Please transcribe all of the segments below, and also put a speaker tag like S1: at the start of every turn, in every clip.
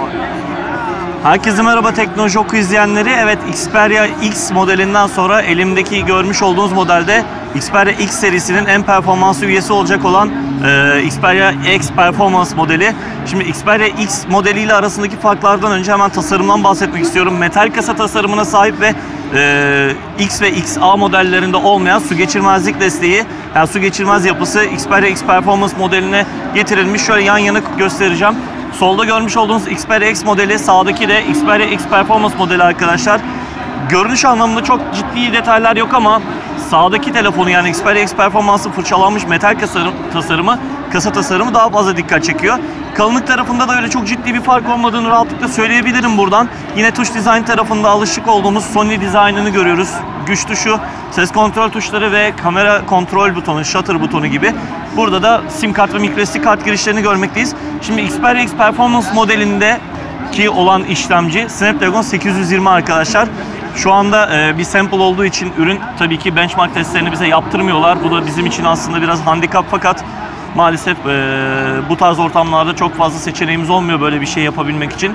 S1: Herkese merhaba Teknoloji Oku izleyenleri. Evet, Xperia X modelinden sonra elimdeki görmüş olduğunuz modelde Xperia X serisinin en performanslı üyesi olacak olan Xperia X Performance modeli. Şimdi Xperia X modeliyle arasındaki farklardan önce hemen tasarımdan bahsetmek istiyorum. Metal kasa tasarımına sahip ve X ve XA modellerinde olmayan su geçirmezlik desteği, yani su geçirmez yapısı Xperia X Performance modeline getirilmiş. Şöyle yan yana göstereceğim. Solda görmüş olduğunuz Xperia X modeli, sağdaki de Xperia X Performance modeli arkadaşlar. Görünüş anlamında çok ciddi detaylar yok ama sağdaki telefonu, yani Xperia X Performance'ın fırçalanmış metal kasa tasarımı daha fazla dikkat çekiyor. Kalınlık tarafında da öyle çok ciddi bir fark olmadığını rahatlıkla söyleyebilirim buradan. Yine tuş dizayn tarafında alışık olduğumuz Sony dizaynını görüyoruz. Güç tuşu, ses kontrol tuşları ve kamera kontrol butonu, shutter butonu gibi. Burada da sim kart ve microSD kart girişlerini görmekteyiz. Şimdi Xperia X Performance modelinde ki olan işlemci Snapdragon 820 arkadaşlar. Şu anda bir sample olduğu için ürün tabii ki benchmark testlerini bize yaptırmıyorlar. Bu da bizim için aslında biraz handikap, fakat maalesef bu tarz ortamlarda çok fazla seçeneğimiz olmuyor böyle bir şey yapabilmek için.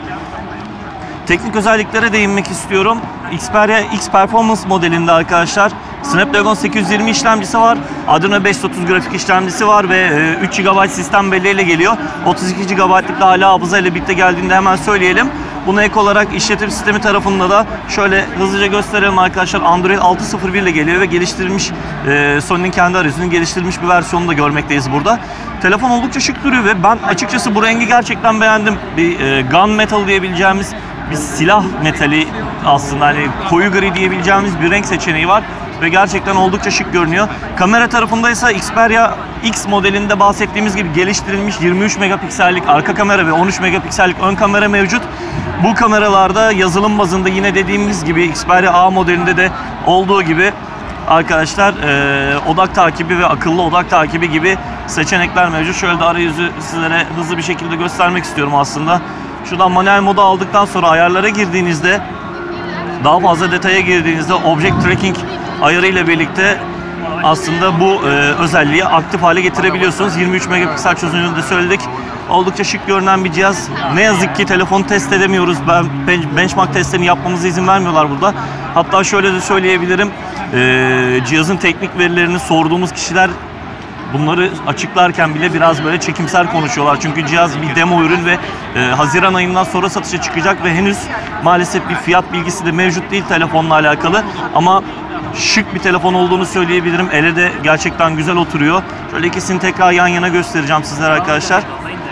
S1: Teknik özelliklere değinmek istiyorum. Xperia X Performance modelinde arkadaşlar Snapdragon 820 işlemcisi var. Adreno 530 grafik işlemcisi var ve 3 GB sistem belleğiyle geliyor. 32 GB'lık da hala hafıza ile birlikte geldiğinde hemen söyleyelim. Buna ek olarak işletim sistemi tarafında da şöyle hızlıca gösterelim arkadaşlar. Android 6.01 ile geliyor ve geliştirilmiş, Sony'nin kendi arayüzünün geliştirilmiş bir versiyonunu da görmekteyiz burada. Telefon oldukça şık duruyor ve ben açıkçası bu rengi gerçekten beğendim. Bir gun metal diyebileceğimiz bir silah metali, aslında hani koyu gri diyebileceğimiz bir renk seçeneği var ve gerçekten oldukça şık görünüyor. Kamera tarafında ise Xperia X modelinde bahsettiğimiz gibi geliştirilmiş 23 megapiksellik arka kamera ve 13 megapiksellik ön kamera mevcut. Bu kameralarda yazılım bazında yine dediğimiz gibi Xperia A modelinde de olduğu gibi arkadaşlar odak takibi ve akıllı odak takibi gibi seçenekler mevcut. Şöyle de arayüzü sizlere hızlı bir şekilde göstermek istiyorum aslında. Şuradan manuel modu aldıktan sonra ayarlara girdiğinizde, daha fazla detaya girdiğinizde Object Tracking ayarı ile birlikte aslında bu özelliği aktif hale getirebiliyorsunuz. 23 megapiksel çözünürlüğünü de söyledik. Oldukça şık görünen bir cihaz. Ne yazık ki telefonu test edemiyoruz. Benchmark testlerini yapmamıza izin vermiyorlar burada. Hatta şöyle de söyleyebilirim. Cihazın teknik verilerini sorduğumuz kişiler bunları açıklarken bile biraz böyle çekimser konuşuyorlar. Çünkü cihaz bir demo ürün ve Haziran ayından sonra satışa çıkacak ve henüz maalesef bir fiyat bilgisi de mevcut değil telefonla alakalı. Ama şık bir telefon olduğunu söyleyebilirim. Ele de gerçekten güzel oturuyor. Şöyle ikisini tekrar yan yana göstereceğim sizlere arkadaşlar.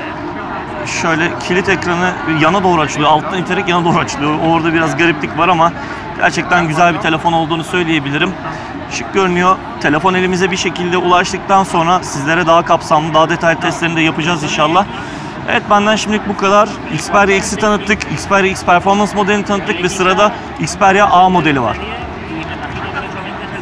S1: Şöyle kilit ekranı yana doğru açılıyor. Alttan iterek yana doğru açılıyor. Orada biraz gariplik var ama gerçekten güzel bir telefon olduğunu söyleyebilirim. Şık görünüyor. Telefon elimize bir şekilde ulaştıktan sonra sizlere daha kapsamlı, daha detaylı testlerini de yapacağız inşallah. Evet, benden şimdilik bu kadar. Xperia X'i tanıttık. Xperia X Performance modelini tanıttık ve sırada Xperia A modeli var.